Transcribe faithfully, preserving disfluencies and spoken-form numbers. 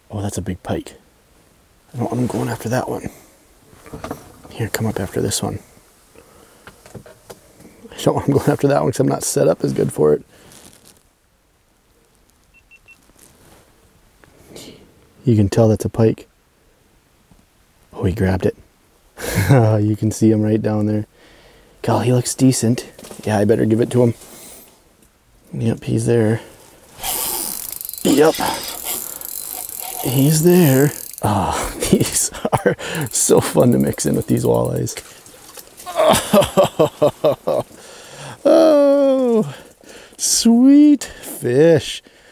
Oh, that's a big pike. I don't want him going after that one. Here, come up after this one. I don't want him going after that one because I'm not set up as good for it. You can tell that's a pike. Oh, he grabbed it. You can see him right down there. God, he looks decent. Yeah, I better give it to him. Yep, he's there. Yep. He's there. Oh, these are so fun to mix in with these walleyes. Oh, oh, sweet fish.